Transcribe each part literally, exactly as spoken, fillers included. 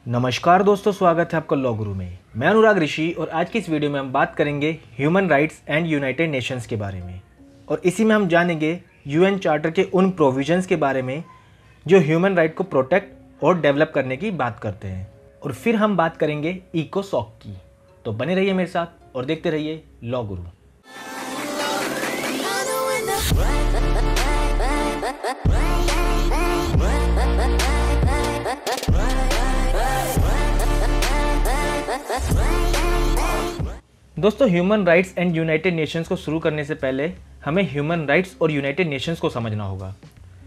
नमस्कार दोस्तों, स्वागत है आपका लॉ गुरु में। मैं अनुराग ऋषि और आज की इस वीडियो में हम बात करेंगे human rights and United Nations के बारे में। और इसी में हम जानेंगे यूएन चार्टर के उन प्रोविजंस के बारे में जो ह्यूमन राइट को प्रोटेक्ट और डेवलप करने की बात करते हैं। और फिर हम बात करेंगे इकोसॉक की। तो बने रहिए मेरे साथ और देखते रहिए लॉ गुरु। दोस्तों, human rights and United Nations को शुरू करने से पहले हमें ह्यूमन राइट्स और यूनाइटेड नेशंस को समझना होगा।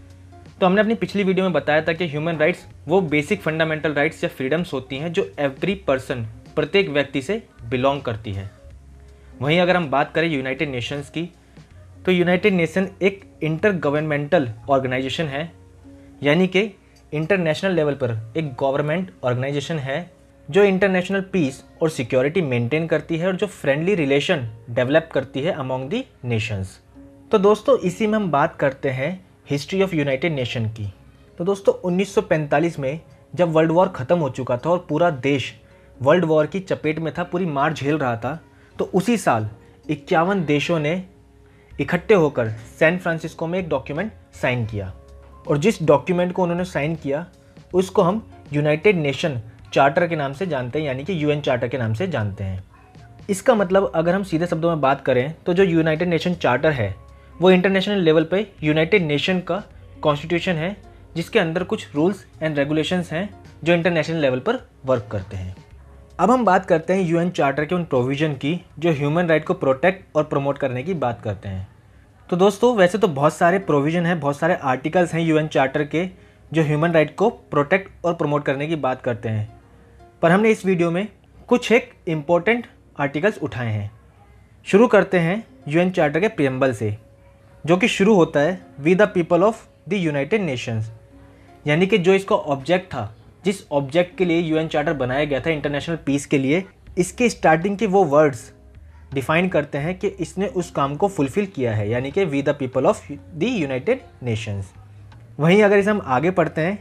तो हमने अपनी पिछली वीडियो में बताया था कि ह्यूमन राइट्स वो बेसिक फंडामेंटल राइट्स या फ्रीडम्स होती हैं जो एवरी पर्सन, प्रत्येक व्यक्ति से बिलोंग करती है। वहीं अगर हम बात करें यूनाइटेड नेशंस की, तो यूनाइटेड नेशन एक इंटर गवर्नमेंटल ऑर्गेनाइजेशन है, यानी कि इंटरनेशनल लेवल पर एक गवर्नमेंट ऑर्गेनाइजेशन है जो इंटरनेशनल पीस और सिक्योरिटी मेंटेन करती है और जो फ्रेंडली रिलेशन डेवलप करती है अमॉन्ग दी नेशंस। तो दोस्तों, इसी में हम बात करते हैं हिस्ट्री ऑफ यूनाइटेड नेशन की। तो दोस्तों, उन्नीस सौ पैंतालीस में जब वर्ल्ड वॉर ख़त्म हो चुका था और पूरा देश वर्ल्ड वॉर की चपेट में था, पूरी मार झेल रहा था, तो उसी साल इक्यावन देशों ने इकट्ठे होकर सैन फ्रांसिस्को में एक डॉक्यूमेंट साइन किया। और जिस डॉक्यूमेंट को उन्होंने साइन किया उसको हम यूनाइटेड नेशन चार्टर के नाम से जानते हैं, यानी कि यूएन चार्टर के नाम से जानते हैं। इसका मतलब अगर हम सीधे शब्दों में बात करें तो जो यूनाइटेड नेशन चार्टर है वो इंटरनेशनल लेवल पे यूनाइटेड नेशन का कॉन्स्टिट्यूशन है, जिसके अंदर कुछ रूल्स एंड रेगुलेशंस हैं जो इंटरनेशनल लेवल पर वर्क करते हैं। अब हम बात करते हैं यूएन चार्टर के उन प्रोविज़न की जो ह्यूमन राइट को प्रोटेक्ट और प्रमोट करने की बात करते हैं। तो दोस्तों, वैसे तो बहुत सारे प्रोविज़न हैं, बहुत सारे आर्टिकल्स हैं यूएन चार्टर के जो ह्यूमन राइट को प्रोटेक्ट और प्रमोट करने की बात करते हैं, पर हमने इस वीडियो में कुछ एक इम्पोर्टेंट आर्टिकल्स उठाए हैं। शुरू करते हैं यूएन चार्टर के प्रियम्बल से, जो कि शुरू होता है we the people of the United Nations, यानी कि जो इसका ऑब्जेक्ट था, जिस ऑब्जेक्ट के लिए यूएन चार्टर बनाया गया था इंटरनेशनल पीस के लिए, इसके स्टार्टिंग के वो वर्ड्स डिफाइन करते हैं कि इसने उस काम को फुलफिल किया है, यानी कि we the people of the United Nations. वहीं अगर इसे हम आगे पढ़ते हैं,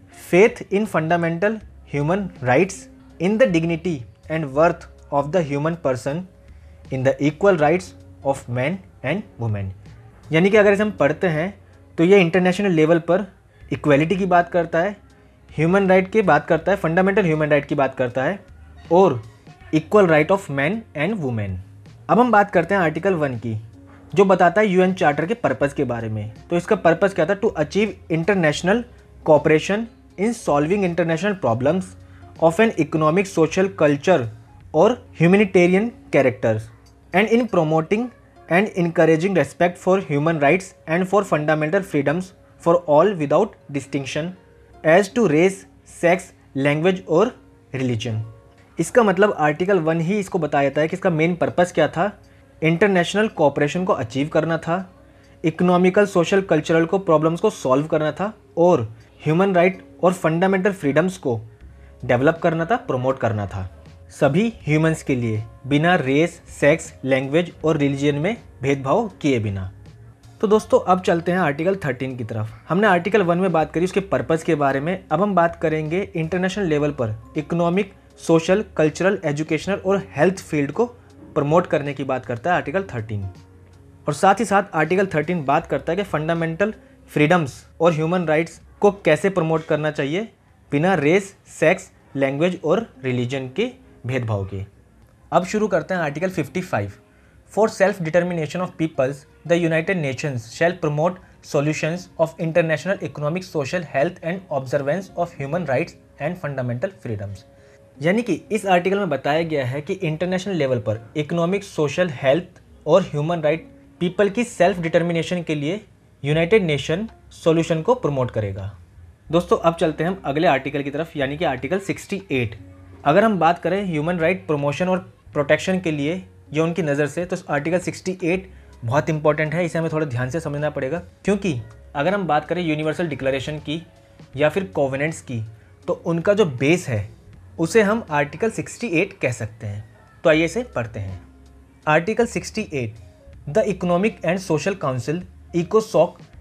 faith in fundamental human rights in the dignity and worth of the human person in the equal rights of man and women, यानी कि अगर इसे हम पढ़ते हैं तो ये इंटरनेशनल लेवल पर इक्वलिटी की बात करता है, ह्यूमन राइट की बात करता है, फंडामेंटल ह्यूमन राइट की बात करता है और equal right of man and women. अब हम बात करते हैं आर्टिकल वन की, जो बताता है यूएन चार्टर के पर्पज़ के बारे में। तो इसका पर्पज़ क्या था? To achieve international cooperation in solving international problems of an economic, social, culture or humanitarian characters, and in promoting and encouraging respect for human rights and for fundamental freedoms for all without distinction as to race, sex, language और religion। इसका मतलब article one ही इसको बताया जाता है कि इसका main purpose क्या था। इंटरनेशनल कोऑपरेशन को अचीव करना था, इकोनॉमिकल, सोशल, कल्चरल को प्रॉब्लम्स को सॉल्व करना था और ह्यूमन राइट और फंडामेंटल फ्रीडम्स को डेवलप करना था, प्रमोट करना था सभी ह्यूमंस के लिए, बिना रेस, सेक्स, लैंग्वेज और रिलीजन में भेदभाव किए बिना। तो दोस्तों, अब चलते हैं आर्टिकल थर्टीन की तरफ। हमने आर्टिकल वन में बात करी उसके पर्पज़ के बारे में, अब हम बात करेंगे इंटरनेशनल लेवल पर इकोनॉमिक, सोशल, कल्चरल, एजुकेशनल और हेल्थ फील्ड को प्रमोट करने की बात करता है आर्टिकल थर्टीन। और साथ ही साथ आर्टिकल थर्टीन बात करता है कि फंडामेंटल फ्रीडम्स और ह्यूमन राइट्स को कैसे प्रमोट करना चाहिए बिना रेस, सेक्स, लैंग्वेज और रिलीजन के भेदभाव के। अब शुरू करते हैं article fifty five. For self determination of peoples the United Nations shall promote solutions of international economic, social, health and observance of human rights and fundamental freedoms. यानी कि इस आर्टिकल में बताया गया है कि इंटरनेशनल लेवल पर इकोनॉमिक, सोशल, हेल्थ और ह्यूमन राइट पीपल की सेल्फ डिटर्मिनेशन के लिए यूनाइटेड नेशन सॉल्यूशन को प्रमोट करेगा। दोस्तों, अब चलते हैं हम अगले आर्टिकल की तरफ, यानी कि आर्टिकल सिक्सटी एट। अगर हम बात करें ह्यूमन राइट प्रमोशन और प्रोटेक्शन के लिए ये उनकी नज़र से, तो आर्टिकल सिक्सटी एट बहुत इंपॉर्टेंट है। इसे हमें थोड़ा ध्यान से समझना पड़ेगा, क्योंकि अगर हम बात करें यूनिवर्सल डिक्लेरेशन की या फिर कोवेनेंट्स की, तो उनका जो बेस है उसे हम आर्टिकल सिक्सटी एट कह सकते हैं। तो आइए इसे पढ़ते हैं। Article sixty eight, the economic and social council इकोसॉक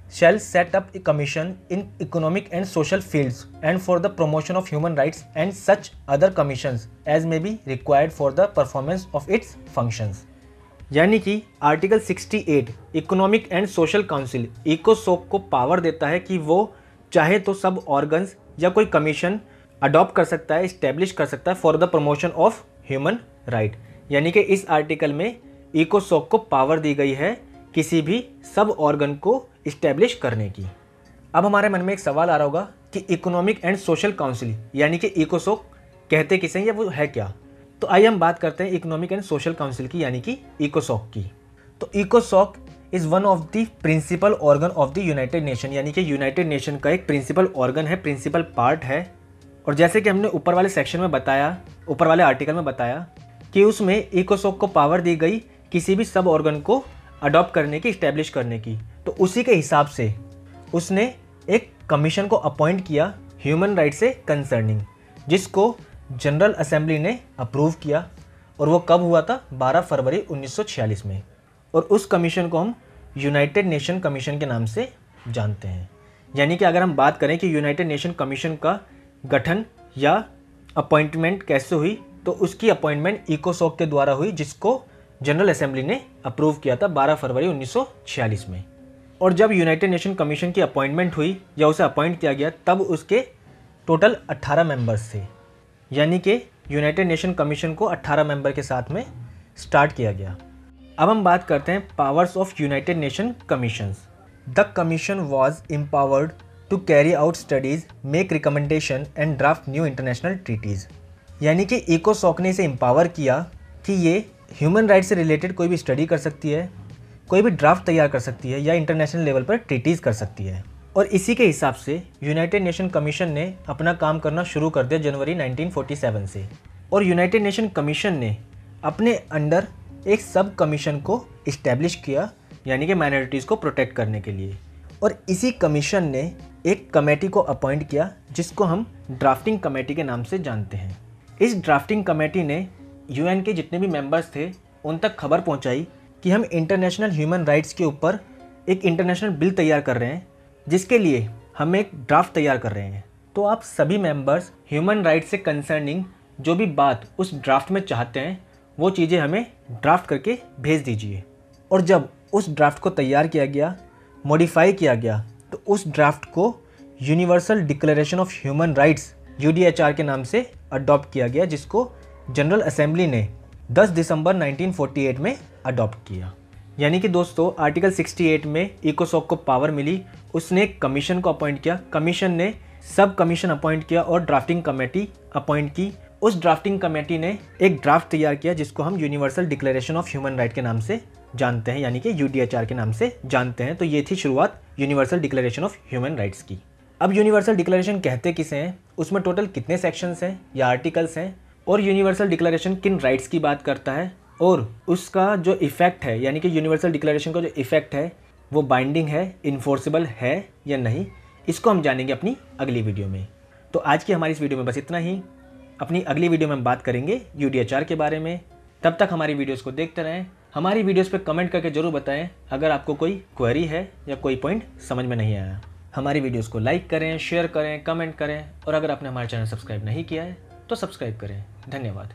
shall set up a commission in economic and social fields and for the promotion of human rights and such other commissions as may be required for the performance of its functions। यानी कि article अड़सठ economic and social council इकोसोक को power देता है कि वो चाहे तो सब ऑर्गन्स या कोई कमीशन अडॉप्ट कर सकता है, इस्टेब्लिश कर सकता है for the promotion of human right. यानी कि इस आर्टिकल में इकोसोक को पावर दी गई है किसी भी सब ऑर्गन को इस्टेब्लिश करने की। अब हमारे मन में एक सवाल आ रहा होगा कि इकोनॉमिक एंड सोशल काउंसिल यानी कि इकोसोक कहते किसे हैं या वो है क्या। तो आइए हम बात करते हैं इकोनॉमिक एंड सोशल काउंसिल की यानी कि इकोसोक की। तो इकोसोक is one of the principal organ of the United Nation, यानी कि यूनाइटेड नेशन का एक प्रिंसिपल ऑर्गन है, प्रिंसिपल पार्ट है। और जैसे कि हमने ऊपर वाले सेक्शन में बताया, ऊपर वाले आर्टिकल में बताया कि उसमें इकोसोक को पावर दी गई किसी भी सब ऑर्गन को अडॉप्ट करने की, इस्टेब्लिश करने की। तो उसी के हिसाब से उसने एक कमीशन को अपॉइंट किया ह्यूमन राइट से कंसर्निंग, जिसको जनरल असेंबली ने अप्रूव किया। और वो कब हुआ था? बारह फरवरी उन्नीस सौ छियालीस में। और उस कमीशन को हम यूनाइटेड नेशन कमीशन के नाम से जानते हैं। यानी कि अगर हम बात करें कि यूनाइटेड नेशन कमीशन का गठन या अपॉइंटमेंट कैसे हुई, तो उसकी अपॉइंटमेंट इकोसोक के द्वारा हुई, जिसको जनरल असेंबली ने अप्रूव किया था बारह फरवरी उन्नीस सौ छियालीस में। और जब यूनाइटेड नेशन कमीशन की अपॉइंटमेंट हुई या उसे अपॉइंट किया गया, तब उसके टोटल अट्ठारह मेंबर्स थे। यानी कि यूनाइटेड नेशन कमीशन को अट्ठारह मेंबर के साथ में स्टार्ट किया गया। अब हम बात करते हैं powers of United Nation commissions. The commission was empowered to carry out studies, make recommendation and draft new international treaties. यानी कि इकोसोक ने इसे एम्पावर किया कि ये ह्यूमन राइट से रिलेटेड कोई भी स्टडी कर सकती है, कोई भी ड्राफ्ट तैयार कर सकती है या इंटरनेशनल लेवल पर ट्रीटीज़ कर सकती है। और इसी के हिसाब से यूनाइटेड नेशन कमीशन ने अपना काम करना शुरू कर दिया जनवरी उन्नीस सौ सैंतालीस से। और यूनाइटेड नेशन कमीशन ने अपने अंडर एक सब कमीशन को इस्टेब्लिश किया, यानी कि माइनॉरिटीज़ को प्रोटेक्ट करने के लिए। और इसी कमीशन ने एक कमेटी को अपॉइंट किया, जिसको हम ड्राफ्टिंग कमेटी के नाम से जानते हैं। इस ड्राफ्टिंग कमेटी ने यूएन के जितने भी मेंबर्स थे उन तक खबर पहुंचाई कि हम इंटरनेशनल ह्यूमन राइट्स के ऊपर एक इंटरनेशनल बिल तैयार कर रहे हैं, जिसके लिए हम एक ड्राफ्ट तैयार कर रहे हैं। तो आप सभी मेंबर्स ह्यूमन राइट्स से कंसर्निंग जो भी बात उस ड्राफ्ट में चाहते हैं, वो चीज़ें हमें ड्राफ्ट करके भेज दीजिए। और जब उस ड्राफ्ट को तैयार किया गया, मॉडिफाई किया गया, तो उस ड्राफ्ट को Universal Declaration of human Rights U D H R के नाम से अडॉप्ट किया गया, जिसको जनरल असेंबली ने दस दिसंबर उन्नीस सौ अड़तालीस में अडॉप्ट किया। यानी कि दोस्तों आर्टिकल अड़सठ में इकोसोक को पावर मिली, उसने एक कमीशन को अपॉइंट किया, कमीशन ने सब कमीशन अपॉइंट किया और ड्राफ्टिंग कमेटी अपॉइंट की। उस ड्राफ्टिंग कमेटी ने एक ड्राफ्ट तैयार किया, जिसको हम Universal Declaration of human Right के नाम से जानते हैं, यानी कि यू डी एच आर के नाम से जानते हैं। तो ये थी शुरुआत Universal Declaration of human Rights की। अब यूनिवर्सल डिक्लेरेशन कहते किसे हैं, उसमें टोटल कितने सेक्शंस हैं या आर्टिकल्स हैं, और यूनिवर्सल डिक्लेरेशन किन राइट्स की बात करता है, और उसका जो इफ़ेक्ट है, यानी कि यूनिवर्सल डिक्लेरेशन का जो इफ़ेक्ट है वो बाइंडिंग है, इन्फोर्सेबल है या नहीं, इसको हम जानेंगे अपनी अगली वीडियो में। तो आज की हमारी इस वीडियो में बस इतना ही। अपनी अगली वीडियो में हम बात करेंगे यू डी एच आर के बारे में। तब तक हमारी वीडियोस को देखते रहें। हमारी वीडियोस पे कमेंट करके ज़रूर बताएं अगर आपको कोई क्वेरी है या कोई पॉइंट समझ में नहीं आया। हमारी वीडियोस को लाइक करें, शेयर करें, कमेंट करें, और अगर आपने हमारा चैनल सब्सक्राइब नहीं किया है तो सब्सक्राइब करें। धन्यवाद।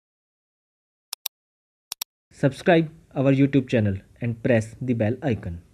Subscribe our YouTube channel and press the bell icon.